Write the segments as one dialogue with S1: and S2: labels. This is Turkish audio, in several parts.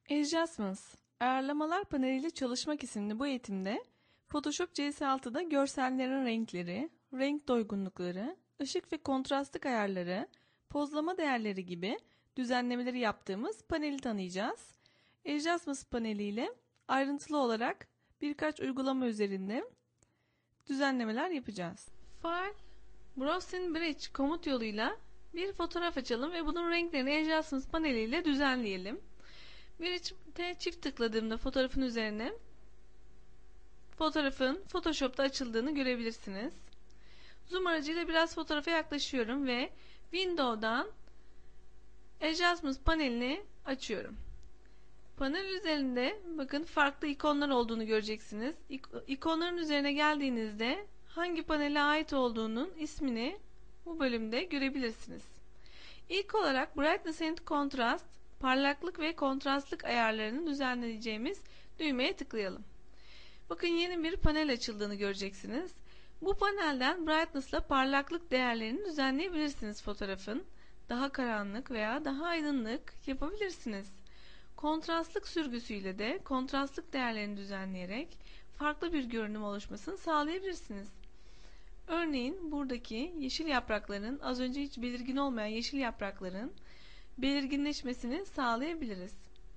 S1: Adjustments, ayarlamalar paneliyle çalışmak isimli bu eğitimde Photoshop CS6'da görsellerin renkleri, renk doygunlukları, ışık ve kontrastlık ayarları, pozlama değerleri gibi düzenlemeleri yaptığımız paneli tanıyacağız. Adjustments paneliyle ayrıntılı olarak birkaç uygulama üzerinde düzenlemeler yapacağız. File, Browse in Bridge komut yoluyla bir fotoğraf açalım ve bunun renklerini Adjustments paneliyle düzenleyelim. Bridge'e çift tıkladığımda fotoğrafın üzerine fotoğrafın Photoshop'ta açıldığını görebilirsiniz. Zoom aracıyla biraz fotoğrafa yaklaşıyorum ve Window'dan Adjustments panelini açıyorum. Panel üzerinde bakın farklı ikonlar olduğunu göreceksiniz. İkonların üzerine geldiğinizde hangi panele ait olduğunun ismini bu bölümde görebilirsiniz. İlk olarak Brightness and Contrast, parlaklık ve kontrastlık ayarlarını düzenleyeceğimiz düğmeye tıklayalım. Bakın yeni bir panel açıldığını göreceksiniz. Bu panelden brightness ile parlaklık değerlerini düzenleyebilirsiniz fotoğrafın. Daha karanlık veya daha aydınlık yapabilirsiniz. Kontrastlık sürgüsüyle de kontrastlık değerlerini düzenleyerek farklı bir görünüm oluşmasını sağlayabilirsiniz. Örneğin buradaki yeşil yaprakların, az önce hiç belirgin olmayan yeşil yaprakların belirginleşmesini sağlayabiliriz.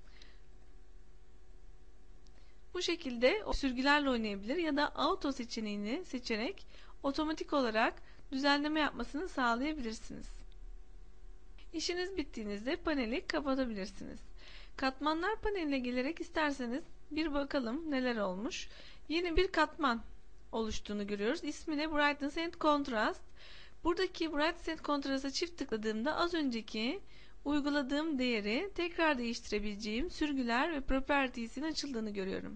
S1: Bu şekilde sürgülerle oynayabilir ya da auto seçeneğini seçerek otomatik olarak düzenleme yapmasını sağlayabilirsiniz. İşiniz bittiğinizde paneli kapatabilirsiniz. Katmanlar paneline gelerek isterseniz bir bakalım neler olmuş. Yeni bir katman oluştuğunu görüyoruz. İsmi de Brightness and Contrast. Buradaki Brightness and Contrast'a çift tıkladığımda az önceki uyguladığım değeri tekrar değiştirebileceğim sürgüler ve properties'in açıldığını görüyorum.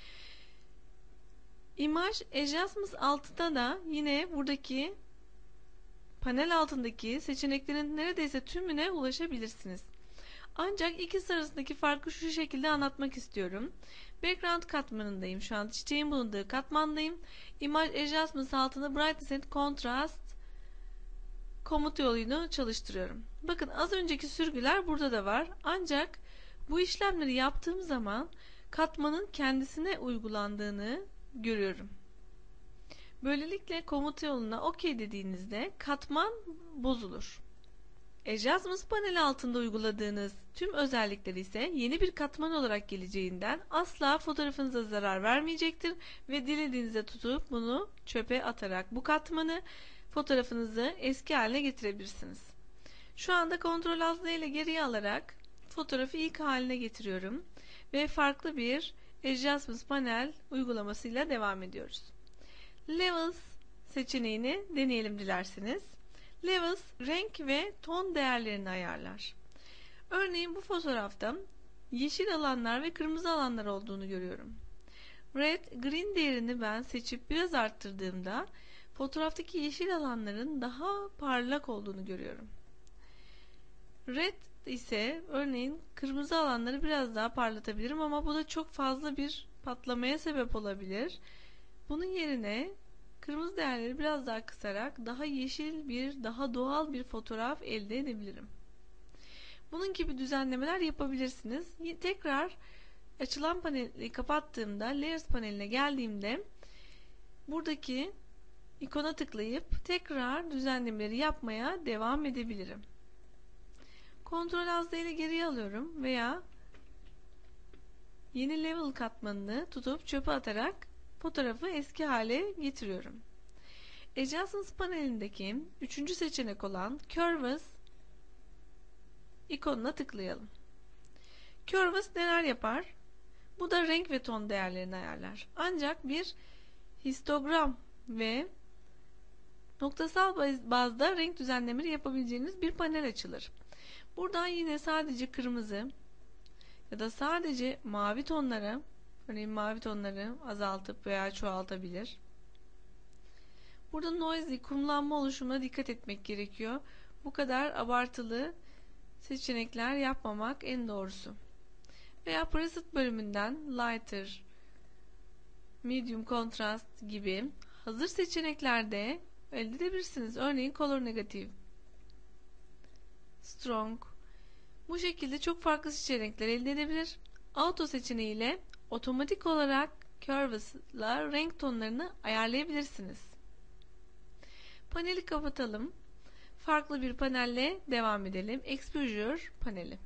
S1: Image Adjustments altında da yine buradaki panel altındaki seçeneklerin neredeyse tümüne ulaşabilirsiniz. Ancak ikisi arasındaki farkı şu şekilde anlatmak istiyorum. Background katmanındayım şu an. Çiçeğin bulunduğu katmandayım. Image Adjustments altında Brightness and Contrast komut yolunu çalıştırıyorum. Bakın az önceki sürgüler burada da var. Ancak bu işlemleri yaptığım zaman katmanın kendisine uygulandığını görüyorum. Böylelikle komut yoluna OK dediğinizde katman bozulur. Adjustments paneli altında uyguladığınız tüm özellikler ise yeni bir katman olarak geleceğinden asla fotoğrafınıza zarar vermeyecektir ve dilediğinizde tutup bunu çöpe atarak bu katmanı fotoğrafınızı eski haline getirebilirsiniz. Şu anda Ctrl Alt Z ile geriye alarak fotoğrafı ilk haline getiriyorum ve farklı bir Adjustments panel uygulamasıyla devam ediyoruz. Levels seçeneğini deneyelim dilerseniz. Levels renk ve ton değerlerini ayarlar. Örneğin bu fotoğrafta yeşil alanlar ve kırmızı alanlar olduğunu görüyorum. Red, green değerini ben seçip biraz arttırdığımda fotoğraftaki yeşil alanların daha parlak olduğunu görüyorum. Red ise örneğin kırmızı alanları biraz daha parlatabilirim ama bu da çok fazla bir patlamaya sebep olabilir. Bunun yerine kırmızı değerleri biraz daha kısarak daha yeşil daha doğal bir fotoğraf elde edebilirim. Bunun gibi düzenlemeler yapabilirsiniz. Tekrar açılan paneli kapattığımda Layers paneline geldiğimde buradaki ikona tıklayıp tekrar düzenlemeleri yapmaya devam edebilirim. Ctrl Alt Z ile geriye alıyorum veya yeni level katmanını tutup çöpe atarak fotoğrafı eski hale getiriyorum. Adjustments panelindeki üçüncü seçenek olan Curves ikonuna tıklayalım. Curves neler yapar? Bu da renk ve ton değerlerini ayarlar. Ancak bir histogram ve noktasal bazda renk düzenlemeleri yapabileceğiniz bir panel açılır. Buradan yine sadece kırmızı ya da sadece mavi tonları, örneğin mavi tonları azaltıp veya çoğaltabilir. Burada noisy, kumlanma oluşumuna dikkat etmek gerekiyor. Bu kadar abartılı seçenekler yapmamak en doğrusu. Veya preset bölümünden lighter, medium contrast gibi hazır seçeneklerde elde edebilirsiniz. Örneğin color negative, strong. Bu şekilde çok farklı seçenekler elde edebilir. Auto seçeneğiyle otomatik olarak Curves'la renk tonlarını ayarlayabilirsiniz. Paneli kapatalım. Farklı bir panelle devam edelim. Exposure paneli.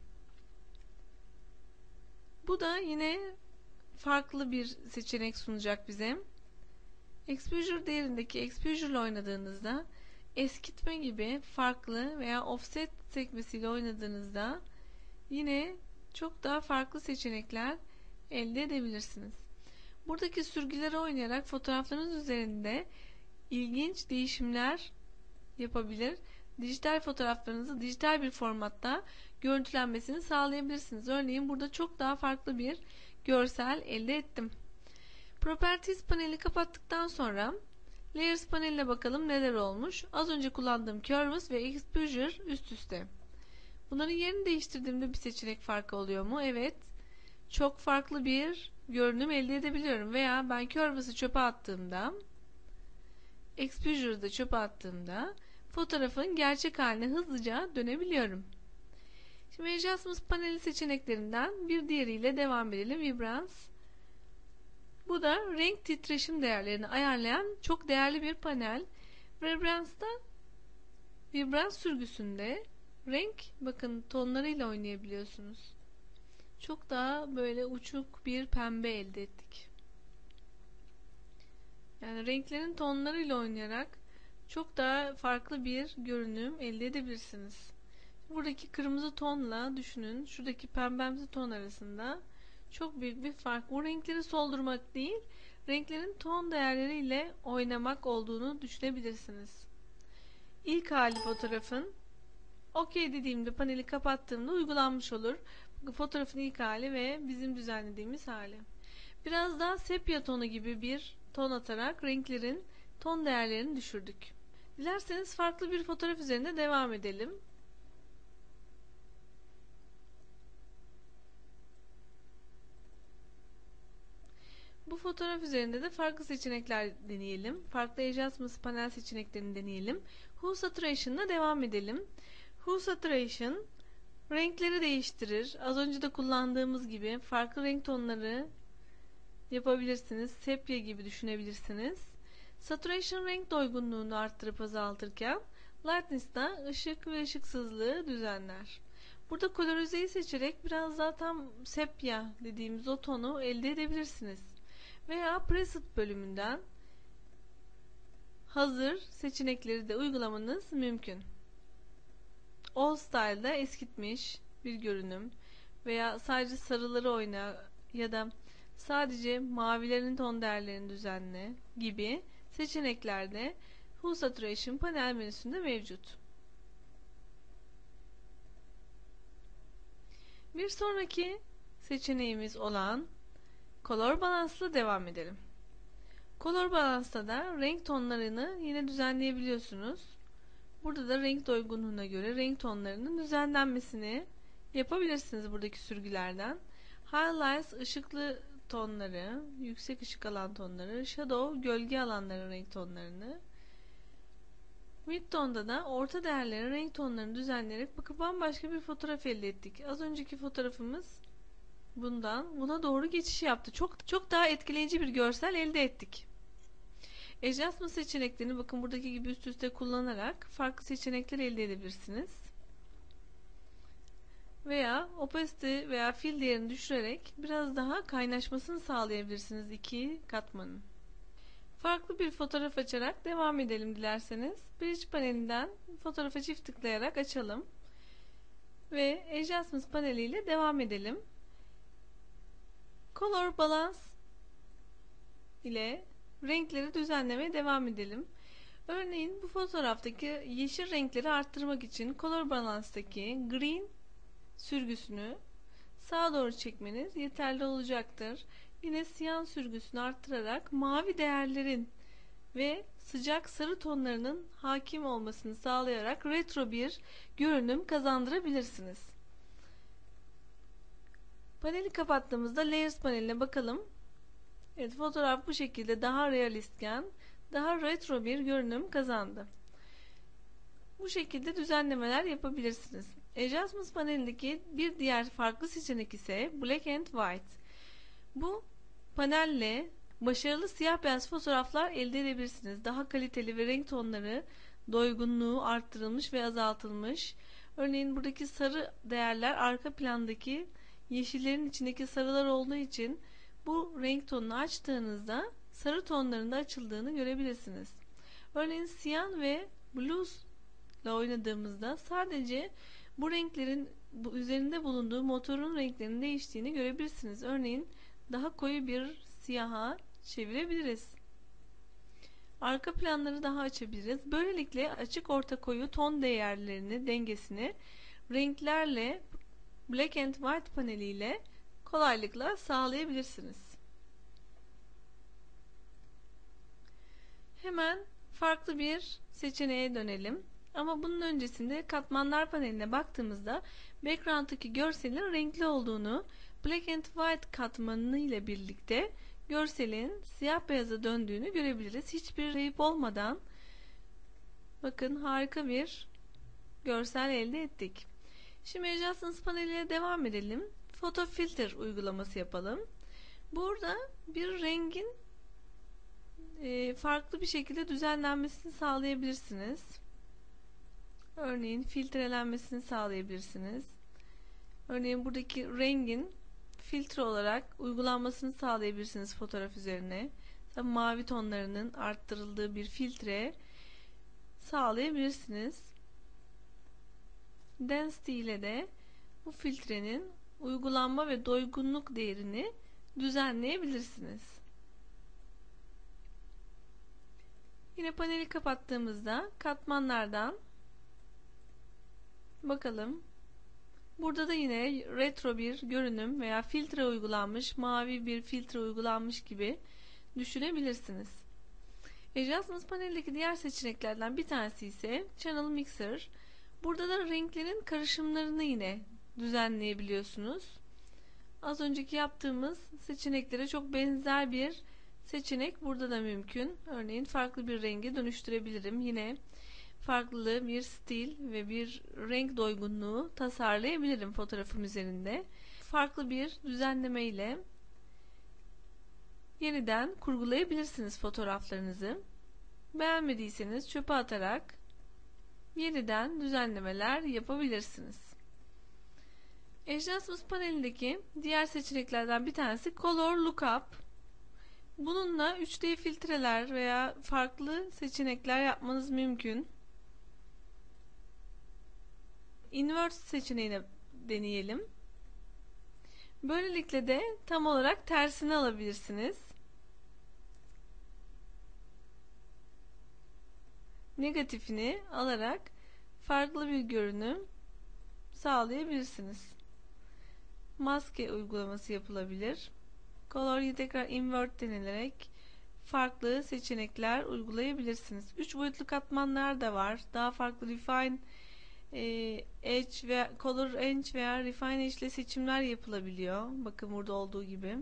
S1: Bu da yine farklı bir seçenek sunacak bize. Exposure değerindeki Exposure ile oynadığınızda, eskitme gibi farklı veya offset sekmesiyle oynadığınızda yine çok daha farklı seçenekler elde edebilirsiniz. Buradaki sürgüleri oynayarak fotoğraflarınız üzerinde ilginç değişimler yapabilir. Dijital fotoğraflarınızı dijital bir formatta görüntülenmesini sağlayabilirsiniz. Örneğin burada çok daha farklı bir görsel elde ettim. Properties paneli kapattıktan sonra Layers paneline bakalım neler olmuş. Az önce kullandığım Curves ve Exposure üst üste. Bunların yerini değiştirdiğimde bir seçenek farkı oluyor mu? Evet. Çok farklı bir görünüm elde edebiliyorum. Veya ben Curves'ı çöpe attığımda, Exposure'ı da çöpe attığımda fotoğrafın gerçek haline hızlıca dönebiliyorum. Şimdi Adjustments paneli seçeneklerinden bir diğeriyle devam edelim. Vibrance. Bu da renk titreşim değerlerini ayarlayan çok değerli bir panel. Vibrance'da Vibrance sürgüsünde renk bakın tonlarıyla oynayabiliyorsunuz. Çok daha böyle uçuk bir pembe elde ettik. Yani renklerin tonlarıyla oynayarak çok daha farklı bir görünüm elde edebilirsiniz. Buradaki kırmızı tonla düşünün, şuradaki pembemsi ton arasında çok büyük bir fark. Bu renkleri soldurmak değil, renklerin ton değerleriyle oynamak olduğunu düşünebilirsiniz. İlk hali fotoğrafın OK dediğimde, paneli kapattığımda uygulanmış olur. Fotoğrafın ilk hali ve bizim düzenlediğimiz hali. Biraz daha sepya tonu gibi bir ton atarak renklerin ton değerlerini düşürdük. Dilerseniz farklı bir fotoğraf üzerinde devam edelim. Bu fotoğraf üzerinde de farklı seçenekler deneyelim. Farklı Adjustments panel seçeneklerini deneyelim. Hue Saturation'la devam edelim. Hue Saturation renkleri değiştirir. Az önce de kullandığımız gibi farklı renk tonları yapabilirsiniz. Sepya gibi düşünebilirsiniz. Saturation renk doygunluğunu arttırıp azaltırken Lightness da ışık ve ışıksızlığı düzenler. Burada kolorizeyi seçerek biraz daha tam sepya dediğimiz o tonu elde edebilirsiniz. Veya preset bölümünden hazır seçenekleri de uygulamanız mümkün. All Style'da eskitmiş bir görünüm veya sadece sarıları oyna ya da sadece mavilerin ton değerlerini düzenle gibi seçeneklerde Hue Saturation panel menüsünde mevcut. Bir sonraki seçeneğimiz olan Color Balance'la devam edelim. Color Balance'da da renk tonlarını yine düzenleyebiliyorsunuz. Burada da renk doygunluğuna göre renk tonlarının düzenlenmesini yapabilirsiniz buradaki sürgülerden. Highlights ışıklı tonları, yüksek ışık alan tonları, Shadow gölge alanların renk tonlarını, Midtone'da da orta değerlerin renk tonlarını düzenleyerek bakın bambaşka bir fotoğraf elde ettik. Az önceki fotoğrafımız buna doğru geçiş yaptı. Çok daha etkileyici bir görsel elde ettik. Adjustment seçeneklerini bakın buradaki gibi üst üste kullanarak farklı seçenekler elde edebilirsiniz. Veya opacity veya fill değerini düşürerek biraz daha kaynaşmasını sağlayabilirsiniz iki katmanın. Farklı bir fotoğraf açarak devam edelim dilerseniz. Bridge panelinden fotoğrafa çift tıklayarak açalım. Ve Adjustments paneliyle devam edelim. Color Balance ile renkleri düzenlemeye devam edelim. Örneğin bu fotoğraftaki yeşil renkleri arttırmak için Color Balance'daki Green sürgüsünü sağa doğru çekmeniz yeterli olacaktır. Yine siyan sürgüsünü arttırarak mavi değerlerin ve sıcak sarı tonlarının hakim olmasını sağlayarak retro bir görünüm kazandırabilirsiniz. Paneli kapattığımızda Layers paneline bakalım. Evet, fotoğraf bu şekilde daha realistken, daha retro bir görünüm kazandı. Bu şekilde düzenlemeler yapabilirsiniz. Adjustments panelindeki bir diğer farklı seçenek ise Black and White. Bu panelle başarılı siyah beyaz fotoğraflar elde edebilirsiniz. Daha kaliteli ve renk tonları, doygunluğu arttırılmış ve azaltılmış. Örneğin buradaki sarı değerler arka plandaki yeşillerin içindeki sarılar olduğu için bu renk tonunu açtığınızda sarı tonlarında açıldığını görebilirsiniz. Örneğin siyan ve blues ile oynadığımızda sadece bu renklerin üzerinde bulunduğu motorun renklerinin değiştiğini görebilirsiniz. Örneğin daha koyu bir siyaha çevirebiliriz. Arka planları daha açabiliriz. Böylelikle açık orta koyu ton değerlerini, dengesini renklerle Black and White paneliyle kolaylıkla sağlayabilirsiniz. Hemen farklı bir seçeneğe dönelim. Ama bunun öncesinde katmanlar paneline baktığımızda background'daki görselin renkli olduğunu, Black and White katmanı ile birlikte görselin siyah beyaza döndüğünü görebiliriz. Hiçbir kayıp olmadan bakın harika bir görsel elde ettik. Şimdi Adjustments paneliyle devam edelim. Photo Filter uygulaması yapalım. Burada bir rengin farklı bir şekilde düzenlenmesini sağlayabilirsiniz. Örneğin filtrelenmesini sağlayabilirsiniz. Örneğin buradaki rengin filtre olarak uygulanmasını sağlayabilirsiniz fotoğraf üzerine. Mavi tonlarının arttırıldığı bir filtre sağlayabilirsiniz. Density ile de bu filtrenin uygulanma ve doygunluk değerini düzenleyebilirsiniz. Yine paneli kapattığımızda katmanlardan bakalım. Burada da yine retro bir görünüm veya filtre uygulanmış, mavi bir filtre uygulanmış gibi düşünebilirsiniz. Adjustments paneldeki diğer seçeneklerden bir tanesi ise Channel Mixer. Burada da renklerin karışımlarını yine düzenleyebiliyorsunuz. Az önceki yaptığımız seçeneklere çok benzer bir seçenek burada da mümkün. Örneğin farklı bir renge dönüştürebilirim. Yine farklı bir stil ve bir renk doygunluğu tasarlayabilirim fotoğrafım üzerinde. Farklı bir düzenleme ile yeniden kurgulayabilirsiniz fotoğraflarınızı. Beğenmediyseniz çöpe atarak yeniden düzenlemeler yapabilirsiniz. Adjustments panelindeki diğer seçeneklerden bir tanesi Color Lookup. Bununla 3D filtreler veya farklı seçenekler yapmanız mümkün. Invert seçeneğini deneyelim. Böylelikle de tam olarak tersini alabilirsiniz. Negatifini alarak farklı bir görünüm sağlayabilirsiniz. Maske uygulaması yapılabilir. Color'yu tekrar invert denilerek farklı seçenekler uygulayabilirsiniz. 3 boyutlu katmanlar da var. Daha farklı refine edge ve color edge veya refine edge ile seçimler yapılabiliyor. Bakın burada olduğu gibi.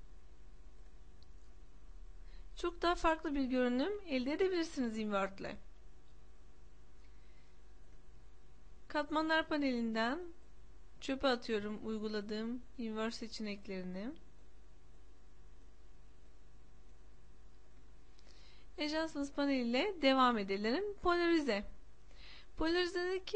S1: Çok daha farklı bir görünüm elde edebilirsiniz invert ile. Katmanlar panelinden çöpe atıyorum uyguladığım invert seçeneklerini. Adjustments paneliyle devam edelim. Polarize. Polarizedeki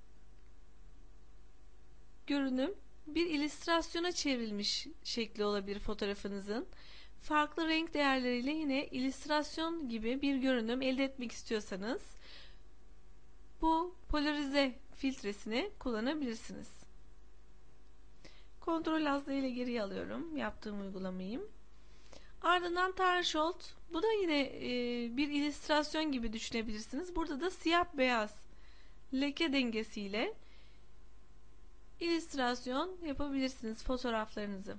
S1: görünüm bir illüstrasyona çevrilmiş şekli olabilir fotoğrafınızın. Farklı renk değerleriyle yine illüstrasyon gibi bir görünüm elde etmek istiyorsanız bu polarize filtresini kullanabilirsiniz. Ctrl Alt ile geriye alıyorum yaptığım uygulamayı. Ardından Threshold. Bu da yine bir illüstrasyon gibi düşünebilirsiniz. Burada da siyah beyaz leke dengesiyle illüstrasyon yapabilirsiniz fotoğraflarınızı.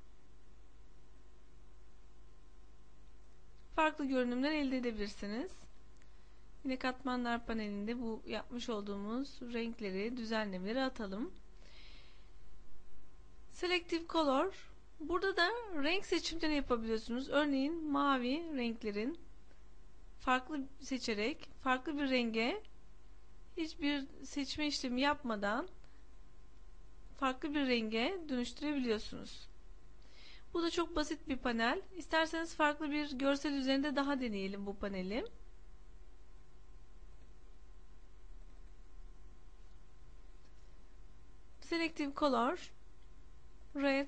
S1: Farklı görünümler elde edebilirsiniz. Yine katmanlar panelinde bu yapmış olduğumuz renkleri, düzenlemeleri atalım. Selective Color. Burada da renk seçimleri yapabiliyorsunuz. Örneğin mavi renklerin farklı seçerek farklı bir renge hiçbir seçme işlemi yapmadan farklı bir renge dönüştürebiliyorsunuz. Bu da çok basit bir panel. İsterseniz farklı bir görsel üzerinde daha deneyelim bu paneli. Selective Color, Red,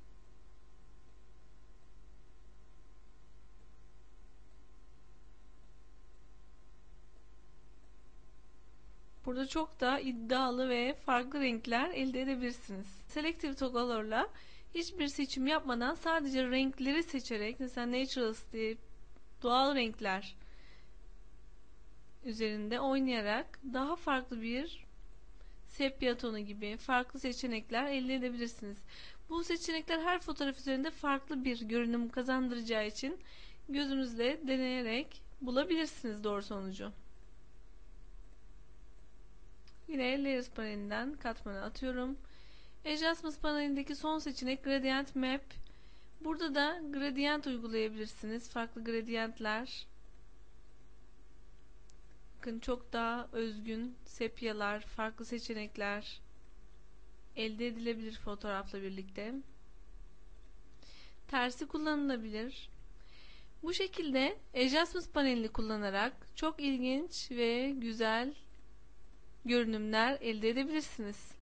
S1: burada çok da iddialı ve farklı renkler elde edebilirsiniz. Selective Color'la hiçbir seçim yapmadan sadece renkleri seçerek, mesela Naturals diye doğal renkler üzerinde oynayarak daha farklı bir sepya tonu gibi farklı seçenekler elde edebilirsiniz. Bu seçenekler her fotoğraf üzerinde farklı bir görünüm kazandıracağı için gözünüzle deneyerek bulabilirsiniz doğru sonucu. Yine Layers panelinden katmanı atıyorum. Adjustments panelindeki son seçenek Gradient Map. Burada da gradient uygulayabilirsiniz. Farklı gradientler. Bakın çok daha özgün sepyalar, farklı seçenekler elde edilebilir fotoğrafla birlikte. Tersi kullanılabilir. Bu şekilde Adjustments panelini kullanarak çok ilginç ve güzel görünümler elde edebilirsiniz.